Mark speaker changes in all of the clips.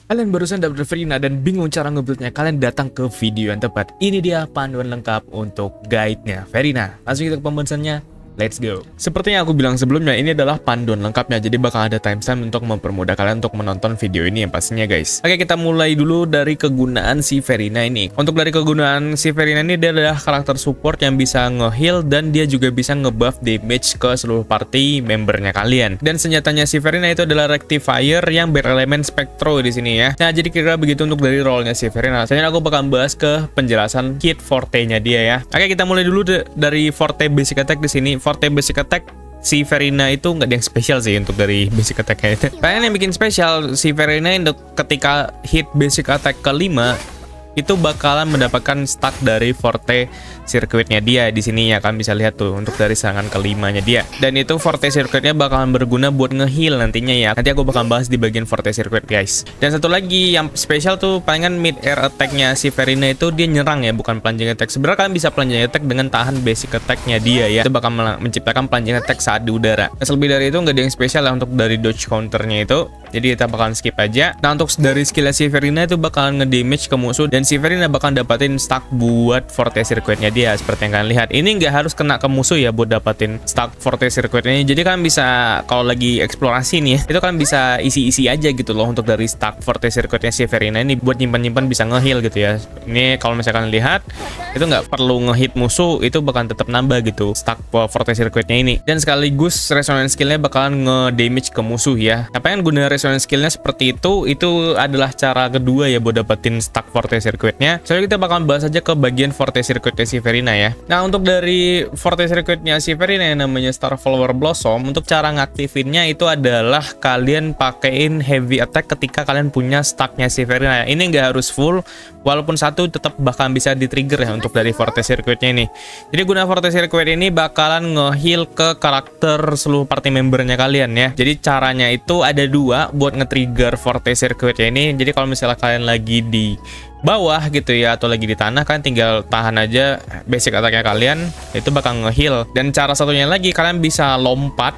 Speaker 1: Kalian barusan dapat Verina dan bingung cara ngebuildnya, kalian datang ke video yang tepat. Ini dia panduan lengkap untuk guide-nya Verina. Langsung kita ke pembahasannya. Let's go. Seperti yang aku bilang sebelumnya, ini adalah panduan lengkapnya. Jadi bakal ada timestamp untuk mempermudah kalian untuk menonton video ini yang pastinya guys. Oke, kita mulai dulu dari kegunaan si Verina ini. Untuk dari kegunaan si Verina ini, dia adalah karakter support yang bisa nge-heal dan dia juga bisa nge-buff damage ke seluruh party membernya kalian. Dan senjatanya si Verina itu adalah Rectifier yang berelemen Spectro di sini ya. Nah, jadi kira-kira begitu untuk dari role-nya si Verina. Selanjutnya aku bakal bahas ke penjelasan kit forte-nya dia ya. Oke, kita mulai dulu dari forte basic attack di sini. Forte basic attack si Verina itu nggak ada yang spesial sih untuk dari basic attack-nya itu. Kalian yang bikin spesial si Verina untuk ketika hit basic attack kelima itu bakalan mendapatkan stack dari forte circuitnya dia di sini ya, kalian bisa lihat tuh untuk dari serangan kelimanya dia. Dan itu forte circuitnya bakalan berguna buat nge-heal nantinya ya. Nanti aku bakal bahas di bagian forte circuit guys. Dan satu lagi yang spesial tuh palingan mid air attack-nya si Verina itu dia nyerang ya, bukan plunging attack. Sebenarnya kalian bisa plunging attack dengan tahan basic attack-nya dia ya. Itu bakal menciptakan plunging attack saat di udara. Nah, lebih dari itu nggak ada yang spesial lah untuk dari dodge counternya itu. Jadi kita bakalan skip aja. Nah, untuk dari skill si Verina itu bakalan ngedamage ke musuh dan si Verina bakal dapatin stack buat forte circuitnya dia seperti yang kalian lihat. Ini nggak harus kena ke musuh ya buat dapatin stack forte circuitnya. Jadi kalian bisa kalau lagi eksplorasi nih ya, itu kalian bisa isi-isi aja gitu loh untuk dari stack forte circuitnya si Verina ini buat nyimpan-nyimpan bisa nge-heal gitu ya. Ini kalau misalkan lihat itu nggak perlu nge-hit musuh, itu bakalan tetap nambah gitu stack forte circuitnya ini. Dan sekaligus resonance skillnya bakalan nge-damage ke musuh ya. Apa yang guna resonance skillnya seperti itu adalah cara kedua ya buat dapetin stack forte circuitnya. Soalnya kita bakal bahas aja ke bagian forte circuitnya si Verina ya. Nah, untuk dari forte circuitnya si Verina yang namanya Starflower Blossom, untuk cara ngaktifinnya itu adalah kalian pakein heavy attack ketika kalian punya stacknya si Verina. Ini nggak harus full, walaupun satu tetap bakal bisa di-trigger ya untuk dari forte circuitnya ini. Jadi guna forte circuit ini bakalan nge-heal ke karakter seluruh party membernya kalian ya. Jadi caranya itu ada dua buat nge-trigger forte circuitnya ini. Jadi kalau misalnya kalian lagi di bawah gitu ya atau lagi di tanah, kan tinggal tahan aja basic attack-nya kalian, itu bakal nge-heal. Dan cara satunya lagi kalian bisa lompat,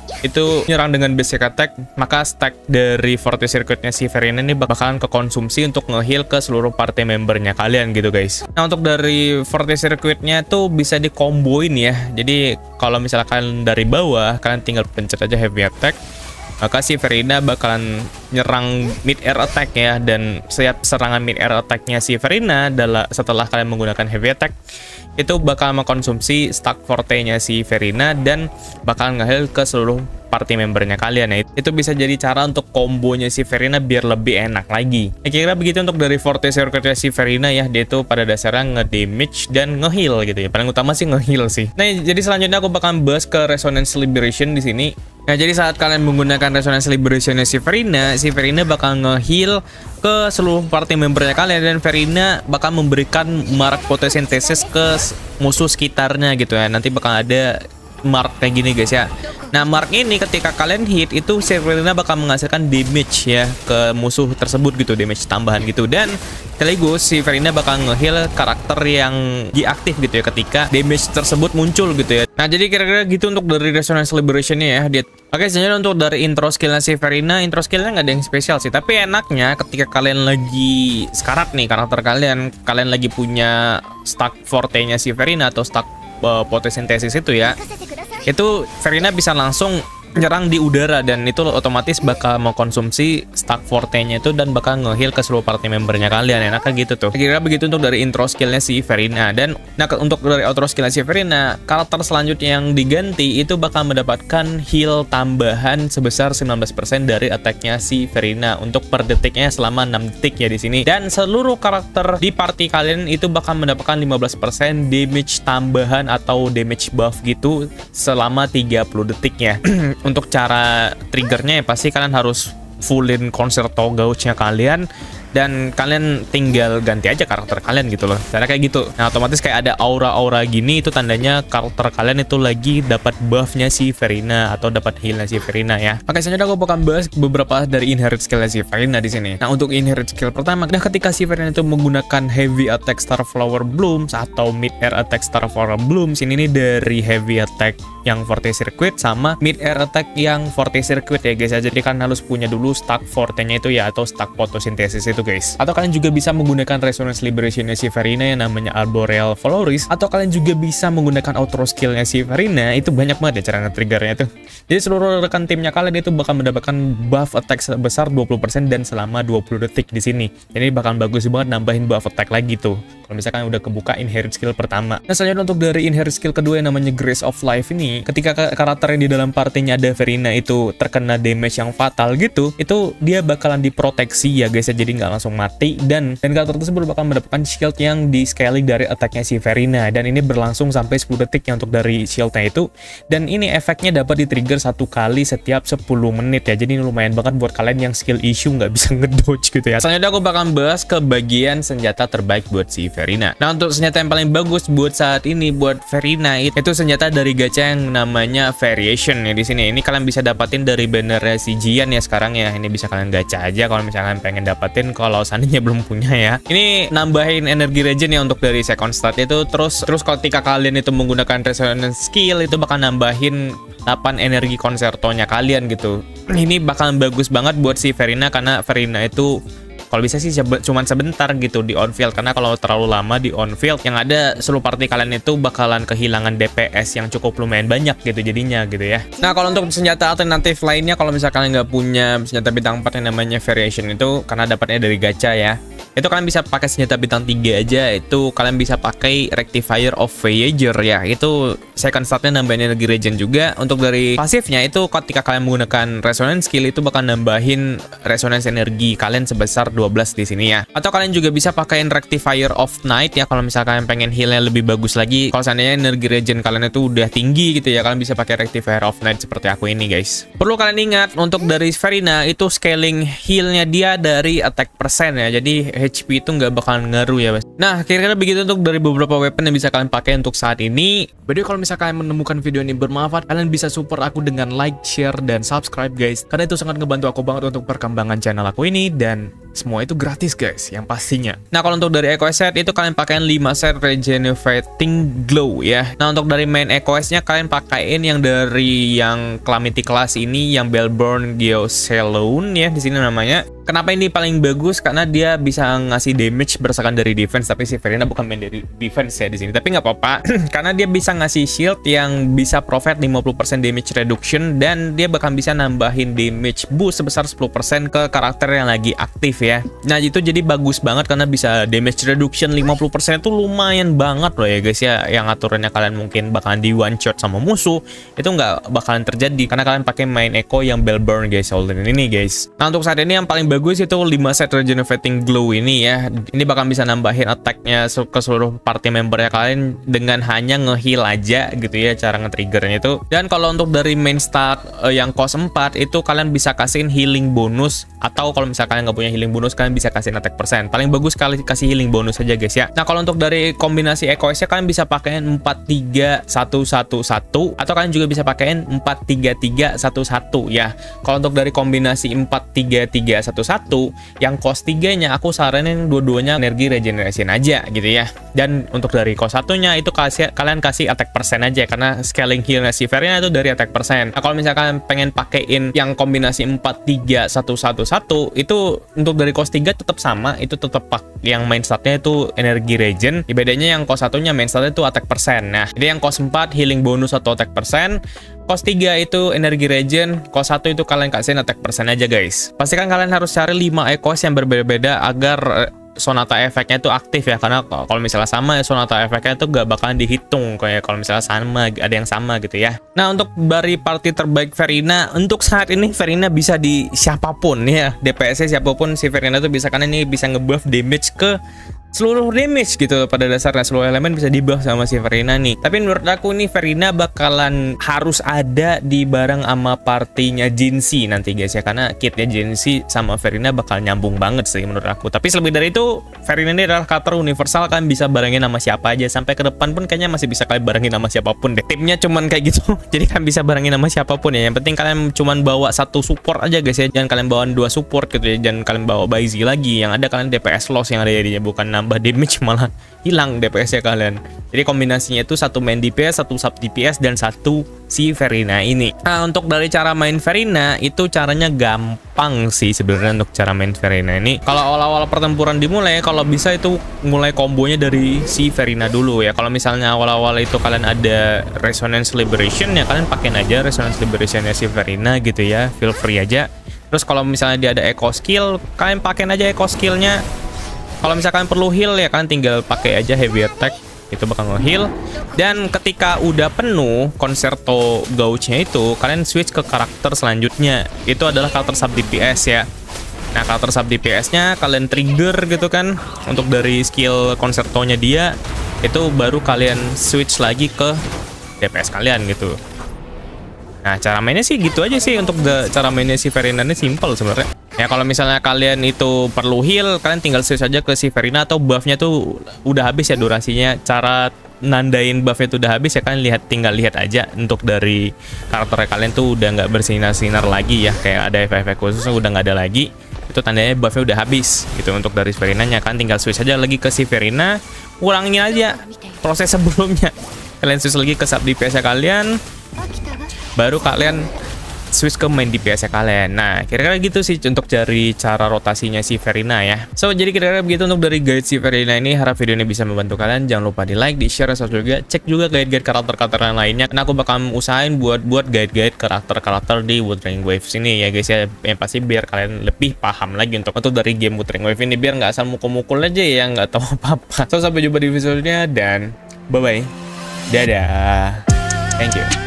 Speaker 1: itu nyerang dengan basic attack, maka stack dari forte circuitnya si Verina ini bakalan kekonsumsi untuk nge-heal ke seluruh party membernya kalian gitu guys. Nah, untuk dari forte circuitnya tuh bisa dikomboin ya. Jadi kalau misalnya kalian dari bawah, kalian tinggal pencet aja heavy attack, maka si Verina bakalan nyerang mid air attack ya. Dan setiap serangan mid air attack-nya si Verina setelah kalian menggunakan heavy attack itu bakal mengkonsumsi stack forte-nya si Verina dan bakal nge-heal ke seluruh party membernya kalian ya. Itu bisa jadi cara untuk kombonya si Verina biar lebih enak lagi. Kira-kira begitu untuk dari forte circuitnya si Verina ya. Dia itu pada dasarnya nge-damage dan nge-heal gitu ya. Paling utama sih nge-heal sih. Nah, jadi selanjutnya aku bakal bahas ke Resonance Liberation di sini. Nah, jadi saat kalian menggunakan Resonance Liberation-nya si Verina bakal nge-heal ke seluruh party membernya kalian dan Verina bakal memberikan mark photosynthesis ke musuh sekitarnya gitu ya. Nanti bakal ada mark kayak gini guys ya. Nah, mark ini ketika kalian hit itu si Verina bakal menghasilkan damage ya ke musuh tersebut gitu, damage tambahan gitu. Dan sekaligus si Verina bakal nge-heal karakter yang diaktif gitu ya ketika damage tersebut muncul gitu ya. Nah, jadi kira-kira gitu untuk dari Resonance Liberation-nya ya. Oke, selanjutnya untuk dari intro skillnya si Verina, intro skillnya nggak ada yang spesial sih. Tapi enaknya ketika kalian lagi sekarat nih karakter kalian lagi punya stack forte-nya si Verina atau stack photosynthesis itu ya, itu Verina bisa langsung nyerang di udara dan itu otomatis bakal mengkonsumsi stack forte-nya itu dan bakal nge-heal ke seluruh party membernya kalian. Enaknya gitu tuh. Kira-kira begitu untuk dari intro skillnya si Verina. Dan nah, untuk dari outro skillnya si Verina, karakter selanjutnya yang diganti itu bakal mendapatkan heal tambahan sebesar 19% dari attack-nya si Verina untuk per detiknya selama 6 detik ya di sini. Dan seluruh karakter di party kalian itu bakal mendapatkan 15% damage tambahan atau damage buff gitu selama 30 detiknya. Untuk cara triggernya ya pasti kalian harus fullin Concerto Gauge-nya kalian dan kalian tinggal ganti aja karakter kalian gitu loh. Cara kayak gitu. Nah, otomatis kayak ada aura-aura gini, itu tandanya karakter kalian itu lagi dapat buff-nya si Verina atau dapat heal-nya si Verina ya. Oke, selanjutnya aku bakal bahas beberapa dari inherit skill-nya si Verina di sini. Nah, untuk inherit skill pertama, ketika si Verina itu menggunakan heavy attack Starflower Blooms atau mid air attack Starflower Blooms, ini nih dari heavy attack yang forte circuit sama mid air attack yang forte circuit ya guys ya. Jadi kalian harus punya dulu stack forte-nya itu ya, atau stack fotosintesis itu guys. Atau kalian juga bisa menggunakan resonance liberation-nya si Verina yang namanya Arboreal Floris, atau kalian juga bisa menggunakan outro skill-nya si Verina. Itu banyak banget ya cara nge-triggernya tuh. Jadi seluruh rekan timnya kalian itu bakal mendapatkan buff attack sebesar 20% dan selama 20 detik di sini. Jadi bakal bagus banget nambahin buff attack lagi tuh kalau misalkan udah kebuka inherit skill pertama. Nah, selanjutnya untuk dari inherit skill kedua yang namanya Grace of Life ini, ketika karakter yang di dalam partinya ada Verina itu terkena damage yang fatal gitu, itu dia bakalan diproteksi ya guys ya, jadi nggak langsung mati, dan karakter tersebut bakal mendapatkan shield yang di scaling dari attacknya si Verina, dan ini berlangsung sampai 10 detik ya untuk dari shieldnya itu, dan ini efeknya dapat di-trigger 1 kali setiap 10 menit ya, jadi ini lumayan banget buat kalian yang skill issue nggak bisa ngedodge gitu ya. Selanjutnya aku bakal bahas ke bagian senjata terbaik buat si Verina. Nah, untuk senjata yang paling bagus buat saat ini buat Verina itu senjata dari gacha yang namanya Variation ya di sini. Ini kalian bisa dapatin dari bannernya si Jian ya sekarang ya. Ini bisa kalian gacha aja kalau misalkan pengen dapatin, kalau seandainya belum punya ya. Ini nambahin energi regen ya untuk dari second start itu, terus ketika kalian itu menggunakan resonance skill itu bakal nambahin 8 energi konsertonya kalian gitu. Ini bakalan bagus banget buat si Verina, karena Verina itu kalau bisa sih cuman sebentar gitu di on field, karena kalau terlalu lama di on field yang ada seluruh party kalian itu bakalan kehilangan DPS yang cukup lumayan banyak gitu jadinya gitu ya. Nah, kalau untuk senjata alternatif lainnya, kalau misalkan kalian nggak punya senjata bintang 4 yang namanya Variation itu, karena dapatnya dari gacha ya, itu kalian bisa pakai senjata bintang 3 aja. Itu kalian bisa pakai Rectifier of Voyager ya, itu second startnya nambahin energi regen juga. Untuk dari pasifnya itu ketika kalian menggunakan resonance skill itu bakal nambahin resonance energi kalian sebesar 12 di sini ya. Atau kalian juga bisa pakaiin Rectifier of Night ya kalau misalkan kalian pengen healnya lebih bagus lagi. Kalau seandainya energi regen kalian itu udah tinggi gitu ya, kalian bisa pakai Rectifier of Night seperti aku ini guys. Perlu kalian ingat untuk dari Verina itu scaling healnya dia dari attack persen ya, jadi HP itu nggak bakalan ngaruh ya guys. Nah, kira-kira begitu untuk dari beberapa weapon yang bisa kalian pakai untuk saat ini. By the way, kalau misalkan kalian menemukan video ini bermanfaat, kalian bisa support aku dengan like, share, dan subscribe guys, karena itu sangat ngebantu aku banget untuk perkembangan channel aku ini, dan semua itu gratis guys yang pastinya. Nah, kalau untuk dari EQS set itu kalian pakaiin 5 set Regenerating Glow ya. Nah, untuk dari main EQS nya kalian pakaiin yang dari yang Calamity class ini, yang Bellborn Geocelone ya di sini namanya. Kenapa ini paling bagus? Karena dia bisa ngasih damage berdasarkan dari defense, tapi si Verina bukan main dari defense ya di sini. Tapi nggak apa-apa, karena dia bisa ngasih shield yang bisa provide 50% damage reduction, dan dia bakal bisa nambahin damage boost sebesar 10% ke karakter yang lagi aktif ya. Nah, itu jadi bagus banget karena bisa damage reduction 50% itu lumayan banget loh ya guys ya. Yang aturannya kalian mungkin bakalan di one shot sama musuh, itu nggak bakalan terjadi karena kalian pakai main echo yang Bellborn Geocelone ini guys. Nah, untuk saat ini yang paling bagus itu 5 set Regenerating Glow ini ya. Ini bakal bisa nambahin attack-nya ke seluruh party membernya kalian dengan hanya nge-heal aja gitu ya cara nge-triggernya itu. Dan kalau untuk dari main start yang cost 4 itu kalian bisa kasihin healing bonus, atau kalau misalkan kalian nggak punya healing bonus kalian bisa kasihin attack persen. Paling bagus kali kasih healing bonus aja guys ya. Nah, kalau untuk dari kombinasi EQS nya kalian bisa pakein 4-3-1-1-1, atau kalian juga bisa pakein 4-3-3-1-1 ya. Kalau untuk dari kombinasi 4-3-3-1-1 yang cost 3-nya aku saranin dua-duanya energi regeneration aja gitu ya. Dan untuk dari cost 1-nya itu kalian kasih attack persen aja, karena scaling healnya si Verina itu dari attack persen. Nah, kalau misalkan pengen pakein yang kombinasi 4-3-1-1-1 itu untuk dari cost 3 tetap sama, itu tetap yang main statnya itu energi regen. Bedanya yang cost 1-nya main statnya itu attack persen. Nah, jadi yang cost 4 healing bonus atau attack persen, cost 3 itu energi regen, cost 1 itu kalian kasihin attack persen aja guys. Pastikan kalian harus cari 5 EQS yang berbeda-beda agar Sonata efeknya itu aktif ya, karena kalau misalnya sama Sonata efeknya itu gak bakalan dihitung kayak kalau misalnya sama ada yang sama gitu ya. Nah, untuk dari party terbaik Verina untuk saat ini, Verina bisa di siapapun ya, DPS-nya siapapun si Verina itu bisa, karena ini bisa ngebuff damage ke seluruh damage gitu. Pada dasarnya seluruh elemen bisa dibuff sama si Verina nih. Tapi menurut aku nih Verina bakalan harus ada di bareng sama partinya Jinxie nanti guys ya, karena kitnya Jinxie sama Verina bakal nyambung banget sih menurut aku. Tapi lebih dari itu, Verina ini adalah karakter universal, kan bisa barengin sama siapa aja, sampai ke depan pun kayaknya masih bisa kalian barengin sama siapapun deh. Timnya cuman kayak gitu jadi kan bisa barengin sama siapapun ya. Yang penting kalian cuman bawa satu support aja guys ya, jangan kalian bawa 2 support gitu ya, jangan kalian bawa Baizi lagi, yang ada kalian DPS loss yang ada jadinya, bukan nambah damage malah hilang DPS-nya kalian. Jadi kombinasinya itu satu main DPS, satu sub DPS, dan satu si Verina ini. Nah, untuk dari cara main Verina itu caranya gampang sih sebenarnya untuk cara main Verina ini. Kalau awal-awal pertempuran dimulai, kalau bisa itu mulai kombonya dari si Verina dulu ya. Kalau misalnya awal-awal itu kalian ada Resonance Liberation ya kalian pakein aja Resonance Liberation-nya si Verina gitu ya. Feel free aja. Terus kalau misalnya dia ada eco skill, kalian pakein aja eco skillnya. Kalau misalkan perlu heal ya kalian tinggal pakai aja heavy attack, itu bakal nge-heal. Dan ketika udah penuh Concerto Gauge-nya itu, kalian switch ke karakter selanjutnya. Itu adalah karakter sub DPS ya. Nah, karakter sub DPS-nya kalian trigger gitu kan untuk dari skill Concerto-nya dia, itu baru kalian switch lagi ke DPS kalian gitu. Nah, cara mainnya sih gitu aja sih. Untuk cara mainnya si Verina ini simple sebenarnya. Ya kalau misalnya kalian itu perlu heal, kalian tinggal switch aja ke si Verina atau buffnya tuh udah habis ya durasinya. Cara nandain buffnya tuh udah habis ya kalian tinggal lihat aja. Untuk dari karakter kalian tuh udah nggak bersinar-sinar lagi ya, kayak ada efek-efek khususnya udah nggak ada lagi. Itu tandanya buffnya udah habis gitu. Untuk dari Verinanya kan tinggal switch aja lagi ke si Verina, ulangin aja proses sebelumnya. Kalian switch lagi ke sub DPS kalian, baru kalian switch ke main DPS kalian. Nah, kira-kira gitu sih untuk cari cara rotasinya si Verina ya. So, jadi kira-kira begitu untuk dari guide si Verina ini. Harap video ini bisa membantu kalian. Jangan lupa di like, di share, dan juga cek juga guide-guide karakter-karakter yang lainnya. Karena aku bakal usahain buat guide-guide karakter-karakter di Wuthering Waves ini ya guys ya. Yang pasti biar kalian lebih paham lagi untuk dari game Wuthering Waves ini, biar nggak asal mukul-mukul aja ya, nggak tahu apa-apa. So, sampai jumpa di video selanjutnya dan bye-bye. Dadah. Thank you.